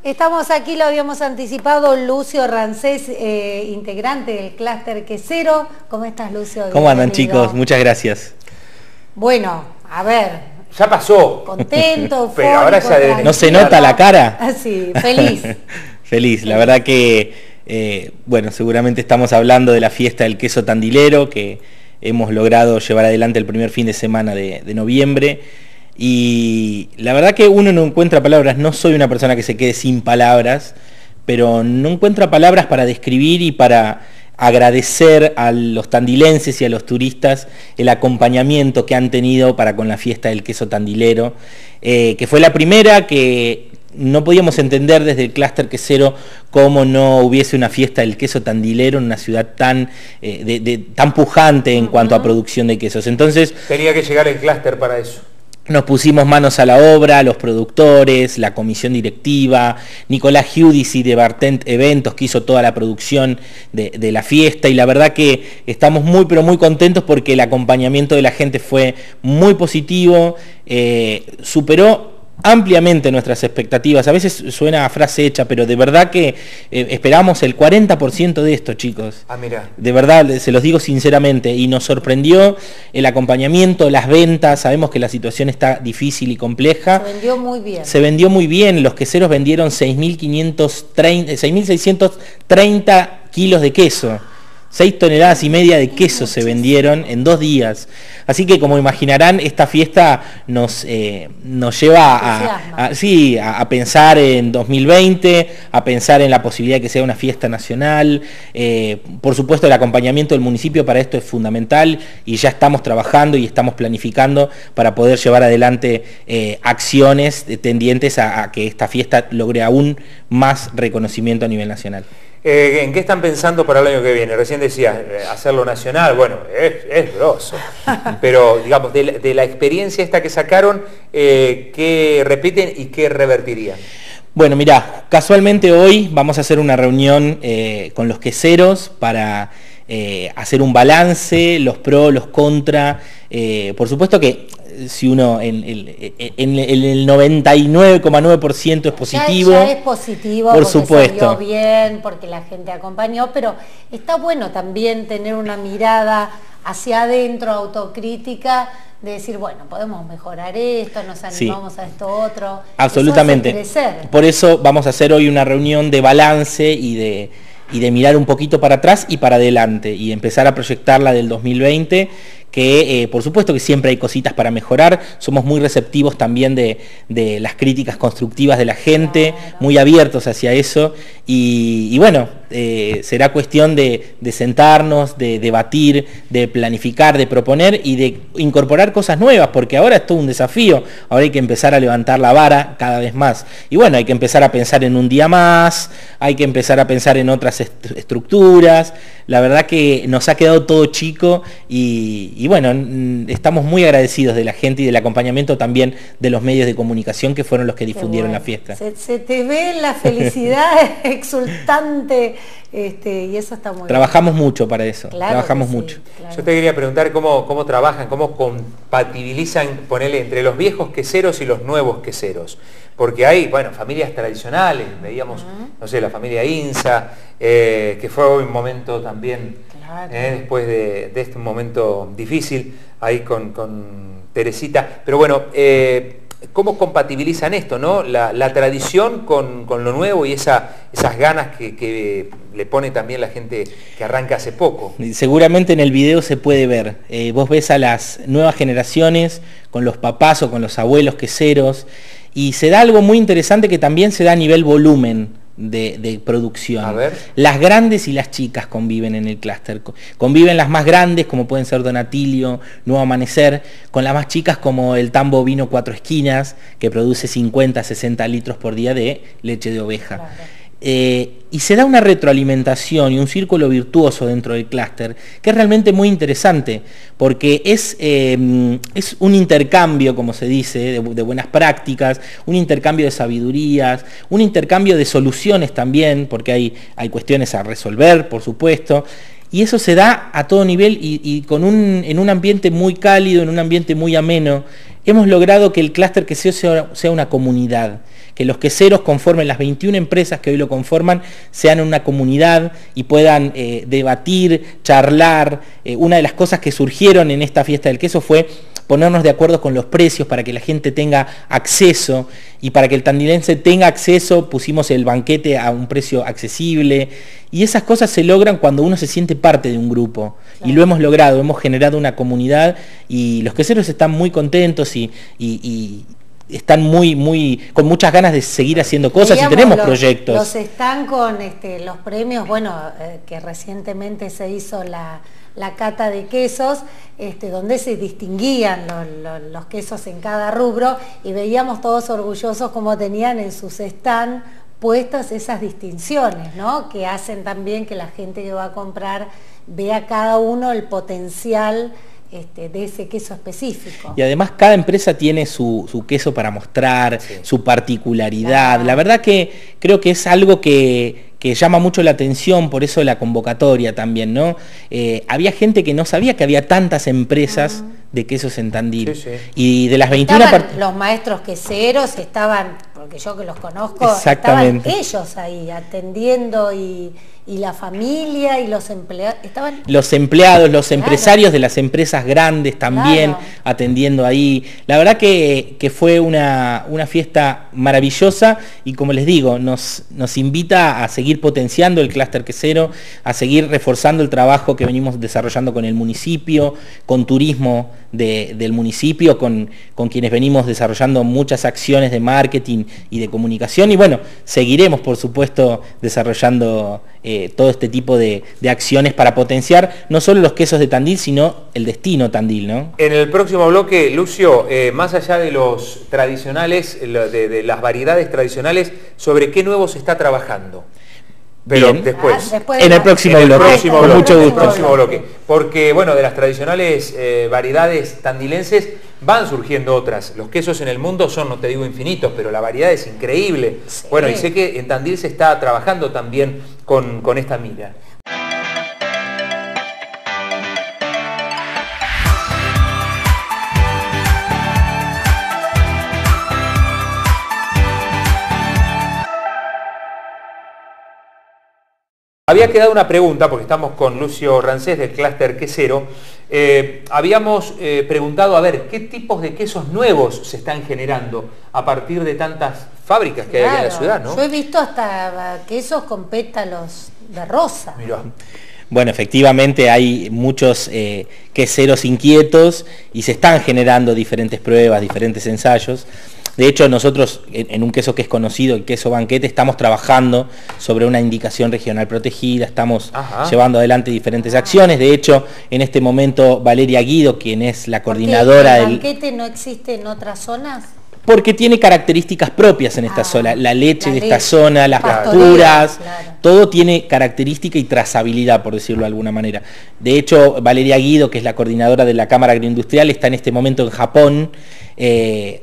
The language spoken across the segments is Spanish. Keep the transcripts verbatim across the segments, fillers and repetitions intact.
Estamos aquí, lo habíamos anticipado, Lucio Rancés, eh, integrante del clúster quesero. ¿Cómo estás, Lucio? ¿Cómo andan, chicos? Muchas gracias. Bueno, a ver. Ya pasó. Contento, pero ahora ya debe... ¿No se nota la cara? Sí, feliz. Feliz, la verdad que, eh, bueno, seguramente estamos hablando de la fiesta del queso tandilero, que hemos logrado llevar adelante el primer fin de semana de, de noviembre. Y la verdad que uno no encuentra palabras, no soy una persona que se quede sin palabras, pero no encuentra palabras para describir y para agradecer a los tandilenses y a los turistas el acompañamiento que han tenido para con la fiesta del queso tandilero, eh, que fue la primera que no podíamos entender desde el clúster quesero cómo no hubiese una fiesta del queso tandilero en una ciudad tan, eh, de, de, tan pujante en uh-huh. cuanto a producción de quesos. Entonces tenía que llegar el clúster para eso. Nos pusimos manos a la obra, los productores, la comisión directiva, Nicolás Giudici de Bartent Eventos, que hizo toda la producción de, de la fiesta, y la verdad que estamos muy pero muy contentos porque el acompañamiento de la gente fue muy positivo, eh, superó ampliamente nuestras expectativas. A veces suena a frase hecha, pero de verdad que eh, esperamos el cuarenta por ciento de esto, chicos. Ah, mira. De verdad, se los digo sinceramente, y nos sorprendió el acompañamiento, las ventas. Sabemos que la situación está difícil y compleja. Se vendió muy bien. Se vendió muy bien. Los queseros vendieron seis mil seiscientos treinta kilos de queso. seis toneladas y media de queso se vendieron en dos días. Así que, como imaginarán, esta fiesta nos, eh, nos lleva a, a, sí, a, a pensar en dos mil veinte, a pensar en la posibilidad de que sea una fiesta nacional. Eh, por supuesto, el acompañamiento del municipio para esto es fundamental y ya estamos trabajando y estamos planificando para poder llevar adelante eh, acciones tendientes a, a que esta fiesta logre aún más reconocimiento a nivel nacional. Eh, ¿En qué están pensando para el año que viene? Recién decías, eh, hacerlo nacional, bueno, es, es grosso, pero digamos, de la, de la experiencia esta que sacaron, eh, ¿qué repiten y qué revertirían? Bueno, mirá, casualmente hoy vamos a hacer una reunión eh, con los queseros para eh, hacer un balance, los pros, los contra. Eh, por supuesto que si uno en, en, en, en el noventa y nueve coma nueve por ciento es positivo. Ya, ya es positivo, por porque supuesto. Salió bien, porque la gente acompañó, pero está bueno también tener una mirada hacia adentro, autocrítica, de decir, bueno, podemos mejorar esto, nos animamos sí. a esto otro. Absolutamente. Eso hace crecer. Por eso vamos a hacer hoy una reunión de balance y de, y de mirar un poquito para atrás y para adelante y empezar a proyectar la del dos mil veinte, que eh, por supuesto que siempre hay cositas para mejorar. Somos muy receptivos también de, de las críticas constructivas de la gente, claro. muy abiertos hacia eso, y, y bueno, eh, será cuestión de, de sentarnos, de debatir, de planificar, de proponer y de incorporar cosas nuevas, porque ahora es todo un desafío. Ahora hay que empezar a levantar la vara cada vez más, y bueno, hay que empezar a pensar en un día más, hay que empezar a pensar en otras est estructuras. La verdad que nos ha quedado todo chico y, y bueno, estamos muy agradecidos de la gente y del acompañamiento también de los medios de comunicación que fueron los que difundieron bueno. la fiesta. Se, se te ve la felicidad exultante, este, y eso está muy Trabajamos bien. mucho para eso, claro trabajamos sí, mucho. Claro. Yo te quería preguntar cómo, cómo trabajan, cómo compatibilizan, ponerle entre los viejos queseros y los nuevos queseros. Porque hay, bueno, familias tradicionales, veíamos, uh-huh. no sé, la familia Insa, eh, que fue un momento también, claro. eh, después de, de este momento difícil, ahí con, con Teresita. Pero bueno, eh, ¿cómo compatibilizan esto, no? La, la tradición con, con lo nuevo y esa, esas ganas que, que le pone también la gente que arranca hace poco. Seguramente en el video se puede ver. Eh, vos ves a las nuevas generaciones con los papás o con los abuelos queseros, y se da algo muy interesante que también se da a nivel volumen de, de producción. A ver. Las grandes y las chicas conviven en el clúster. Conviven las más grandes, como pueden ser Donatilio, Nuevo Amanecer, con las más chicas como el Tambo Vino Cuatro Esquinas, que produce cincuenta, sesenta litros por día de leche de oveja. Claro. Eh, y se da una retroalimentación y un círculo virtuoso dentro del clúster que es realmente muy interesante, porque es, eh, es un intercambio, como se dice, de, de buenas prácticas, un intercambio de sabidurías, un intercambio de soluciones también, porque hay, hay cuestiones a resolver, por supuesto, y eso se da a todo nivel y, y con un, en un ambiente muy cálido, en un ambiente muy ameno, hemos logrado que el clúster quesero sea, sea una comunidad, que los queseros conformen, las veintiuna empresas que hoy lo conforman, sean una comunidad y puedan eh, debatir, charlar. Eh, una de las cosas que surgieron en esta fiesta del queso fue ponernos de acuerdo con los precios para que la gente tenga acceso, y para que el tandilense tenga acceso pusimos el banquete a un precio accesible, y esas cosas se logran cuando uno se siente parte de un grupo. Claro. Y lo hemos logrado, hemos generado una comunidad y los queseros están muy contentos y, y, y están muy, muy, con muchas ganas de seguir haciendo cosas. Digamos, y tenemos los, proyectos. Los están con este, los premios, bueno, eh, que recientemente se hizo la, la cata de quesos, este, donde se distinguían los, los, los quesos en cada rubro, y veíamos todos orgullosos como tenían en sus stand puestas esas distinciones, ¿no? Que hacen también que la gente que va a comprar vea cada uno el potencial Este, de ese queso específico. Y además cada empresa tiene su, su queso para mostrar, sí, su particularidad. Claro. La verdad que creo que es algo que, que llama mucho la atención, por eso la convocatoria también, ¿no? Eh, había gente que no sabía que había tantas empresas uh-huh. de quesos en Tandil. Sí, sí. Y de las veintiuna... Estaban los maestros queseros, estaban, porque yo que los conozco, estaban ellos ahí atendiendo y... y la familia y los empleados estaban los empleados, los claro. empresarios de las empresas grandes también claro. atendiendo ahí. La verdad que, que fue una, una fiesta maravillosa, y como les digo, nos, nos invita a seguir potenciando el clúster quesero, a seguir reforzando el trabajo que venimos desarrollando con el municipio, con turismo de, del municipio, con, con quienes venimos desarrollando muchas acciones de marketing y de comunicación, y bueno, seguiremos por supuesto desarrollando eh, todo este tipo de, de acciones para potenciar no solo los quesos de Tandil, sino el destino Tandil, ¿no? En el próximo bloque, Lucio, eh, más allá de los tradicionales, de, de las variedades tradicionales, ¿sobre qué nuevo se está trabajando? Pero Bien. después, ah, después de en el próximo bloque, próximo con bloque, mucho gusto. El próximo bloque. Porque, bueno, de las tradicionales eh, variedades tandilenses van surgiendo otras. Los quesos en el mundo son, no te digo infinitos, pero la variedad es increíble. Sí. Bueno, y sé que en Tandil se está trabajando también con, con esta mira. Había quedado una pregunta, porque estamos con Lucio Rancés del clúster quesero. Eh, habíamos eh, preguntado, a ver, ¿qué tipos de quesos nuevos se están generando a partir de tantas fábricas que claro. hay aquí en la ciudad, ¿no? Yo he visto hasta quesos con pétalos de rosa. Mirá. Bueno, efectivamente hay muchos eh, queseros inquietos y se están generando diferentes pruebas, diferentes ensayos. De hecho, nosotros en, en un queso que es conocido, el queso banquete, estamos trabajando sobre una indicación regional protegida, estamos Ajá. llevando adelante diferentes acciones. De hecho, en este momento Valeria Guido, quien es la coordinadora del... ¿El banquete no existe en otras zonas? Porque tiene características propias en esta ah, zona, la leche la de leche, esta zona, las pasturas, claro. todo tiene característica y trazabilidad, por decirlo de alguna manera. De hecho, Valeria Guido, que es la coordinadora de la Cámara Agroindustrial, está en este momento en Japón, eh,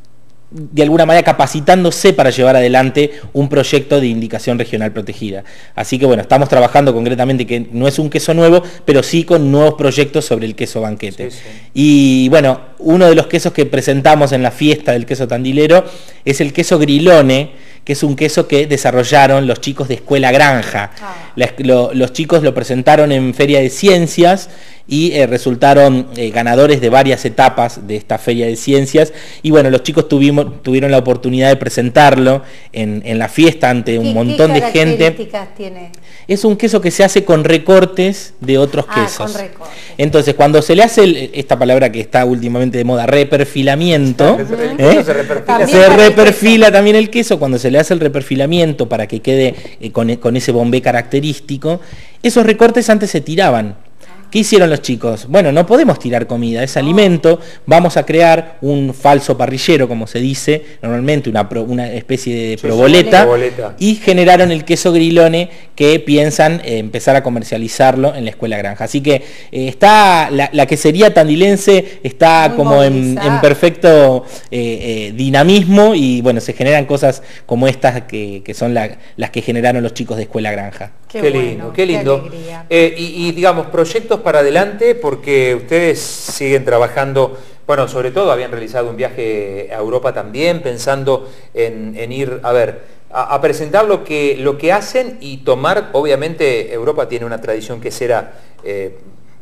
de alguna manera capacitándose para llevar adelante un proyecto de indicación regional protegida. Así que bueno, estamos trabajando concretamente, que no es un queso nuevo, pero sí con nuevos proyectos sobre el queso banquete. Sí, sí. Y bueno, uno de los quesos que presentamos en la fiesta del queso tandilero es el queso Grilone, que es un queso que desarrollaron los chicos de Escuela Granja. Ah. La, lo, los chicos lo presentaron en Feria de Ciencias y eh, resultaron eh, ganadores de varias etapas de esta Feria de Ciencias, y bueno, los chicos tuvimos, tuvieron la oportunidad de presentarlo en, en la fiesta ante un montón de gente. ¿Qué características tiene? Es un queso que se hace con recortes de otros ah, quesos. Con recortes. Entonces, cuando se le hace el, esta palabra que está últimamente de moda, reperfilamiento, ¿eh? se reperfila, se reperfila también el queso. Cuando se le hace el reperfilamiento para que quede eh, con, con ese bombé característico, esos recortes antes se tiraban. ¿Qué hicieron los chicos? Bueno, no podemos tirar comida, es alimento, vamos a crear un falso parrillero, como se dice normalmente, una, pro, una especie de proboleta, y generaron el queso Grilone, que piensan eh, empezar a comercializarlo en la Escuela Granja. Así que eh, está la, la quesería tandilense está Muy como en, en perfecto eh, eh, dinamismo, y bueno, se generan cosas como estas que, que son la, las que generaron los chicos de Escuela Granja. Qué, qué bueno, lindo, qué lindo. Qué eh, y, y digamos, proyectos para adelante, porque ustedes siguen trabajando bueno, sobre todo habían realizado un viaje a Europa también, pensando en, en ir, a ver, a, a presentar lo que, lo que hacen y tomar, obviamente Europa tiene una tradición quesera eh,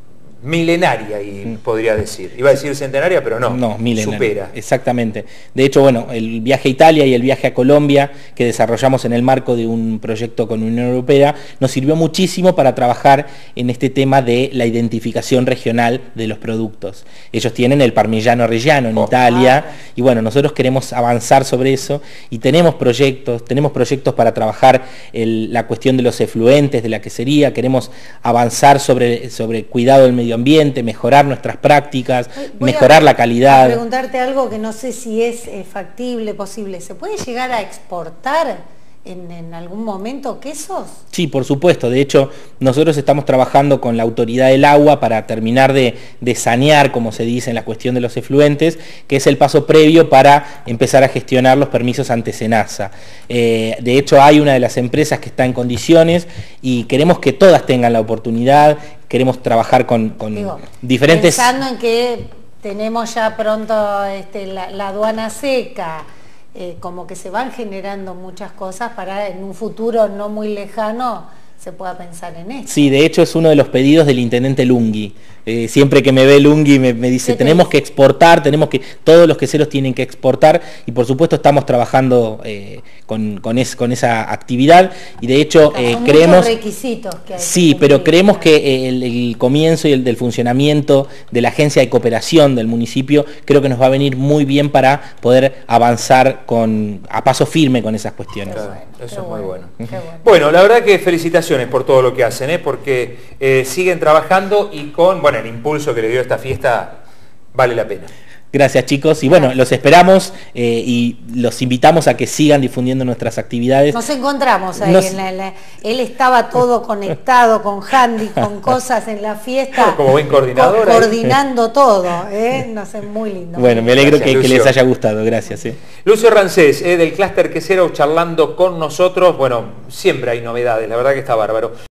milenaria, y podría decir. Iba a decir centenaria, pero no, no milenaria, supera. Exactamente. De hecho, bueno, el viaje a Italia y el viaje a Colombia, que desarrollamos en el marco de un proyecto con Unión Europea, nos sirvió muchísimo para trabajar en este tema de la identificación regional de los productos. Ellos tienen el Parmigiano Reggiano en oh. Italia, y bueno, nosotros queremos avanzar sobre eso, y tenemos proyectos, tenemos proyectos para trabajar el, la cuestión de los efluentes de la quesería, queremos avanzar sobre, sobre cuidado del medio ambiente, mejorar nuestras prácticas, Voy mejorar a, la calidad. A preguntarte algo que no sé si es eh, factible, posible. ¿Se puede llegar a exportar en, en algún momento quesos? Sí, por supuesto. De hecho, nosotros estamos trabajando con la Autoridad del Agua para terminar de, de sanear, como se dice, en la cuestión de los efluentes, que es el paso previo para empezar a gestionar los permisos ante SENASA. Eh, de hecho, hay una de las empresas que está en condiciones y queremos que todas tengan la oportunidad. Queremos trabajar con, con Digo, diferentes... Pensando en que tenemos ya pronto este, la, la aduana seca, eh, como que se van generando muchas cosas para en un futuro no muy lejano se pueda pensar en esto. Sí, de hecho es uno de los pedidos del intendente Lunghi. Eh, siempre que me ve Lunghi me, me dice, tenemos que exportar, tenemos que, todos los queseros tienen que exportar, y por supuesto estamos trabajando eh, con, con, es, con esa actividad, y de hecho claro, eh, son creemos... muchos requisitos que hay Sí, que pero creemos que el, el comienzo y el del funcionamiento de la agencia de cooperación del municipio creo que nos va a venir muy bien para poder avanzar con, a paso firme con esas cuestiones. Claro, eso es muy bueno. bueno. Bueno, la verdad que felicitaciones por todo lo que hacen, ¿eh? porque eh, siguen trabajando y con, bueno, el impulso que le dio esta fiesta vale la pena. Gracias, chicos, y bueno, los esperamos eh, y los invitamos a que sigan difundiendo nuestras actividades. Nos encontramos ahí, Nos... en la, la, él estaba todo conectado con handy, con cosas en la fiesta. Como buen coordinador. Co coordinando todo, ¿eh? No sé, muy lindo. Bueno, me alegro gracias, que, que les haya gustado, gracias. Eh. Lucio Rancés, eh, del Clúster Quesero, charlando con nosotros. Bueno, siempre hay novedades, la verdad que está bárbaro.